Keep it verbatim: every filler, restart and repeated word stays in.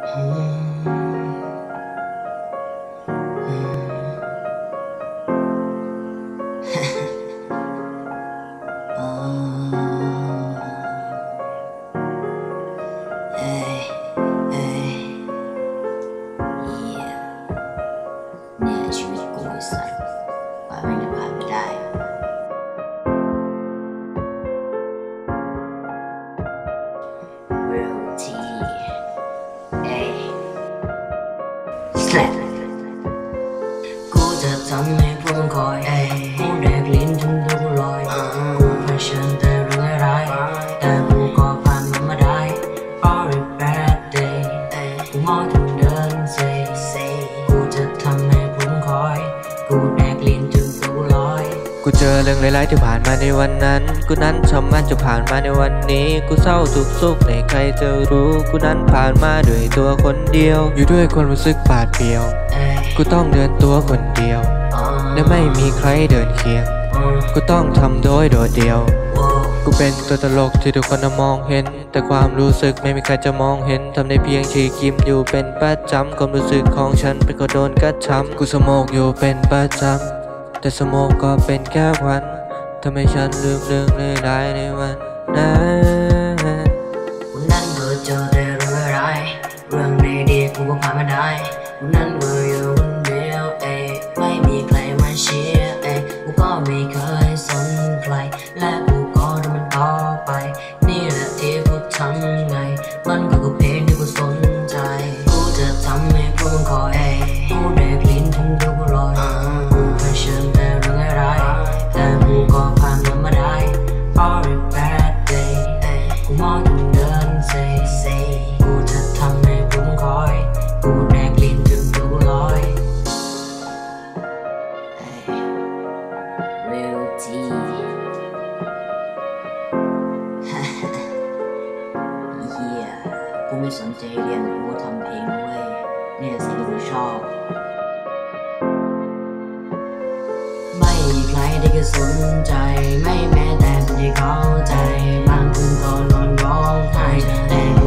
เนี่ยชีวิตกูไอ้สัตว์ปล่อยมันจะผ่านไปได้Real T A Slap กูจะทำให้พวกมึงคอยกูแดกลิ้นจนตัวกูลอยกูเผชิญแต่เรื่องร้ายแต่กูก็ผ่านมันมาได้ Every bad day กูมองถึงเดินเซ่กูจะทำให้พวกมึงคอยกูแดกลิ้นจนตัวกูลอยกูเจอเรื่องร้ายๆที่ผ่านมาในวันนั้นกูนั้นทำมันจะผ่านมาในวันนี้กูเศร้าทุกสุขในใครจะรู้กูนั้นผ่านมาด้วยตัวคนเดียวอยู่ด้วยความรู้สึกบาดเปลี่ยวกูต้องเดินตัวคนเดียวและไม่มีใครเดินเคียงกูต้องทำโดยโดดเดียวกูเป็นตัวตลกที่ทุกคนมองเห็นแต่ความรู้สึกไม่มีใครจะมองเห็นทำได้เพียงฉีกยิ้มอยู่เป็นประจำความรู้สึกของฉันเป็นก็โดนกระทำกูสโมกอยู่เป็นประจำแต่สโมกก็เป็นแค่วันทำให้ฉันลืมเรื่องร้ายในวันนั้นวันนั้นก็เจอแต่เรื่องร้ายเรื่องไม่ดีกูก็ผ่านมาได้วันนั้นก็อยู่คนเดียวเอ้ไม่มีใครมาเชียร์เอ้กูก็ไม่เคยสนใครและกูก็ทำมันต่อไปนี่แหละที่กูทำไงมันก็คือเพลงที่กูสนใจกูจะทำให้พวกมึงคอยกูเด็กลิ้นทั้งตัวกูลอยกูเผชิญแต่เรื่องร้ายแต่กูก็ผ่านมันมาได้ Every bad day กูมองถึงเดินเซ่กูจะทำให้พวกมึงคอยกูแดกลิ้นจนตัวกูลอย Real T เฮียกูไม่สนใจเรียนกูก็ทำเพลงเว้ยเนี่ยสิ่งที่กูชอบไม่มีใครที่จะสนใจไม่แม้แต่คนที่เข้าใจบางคนก็นอนร้องไห้แต่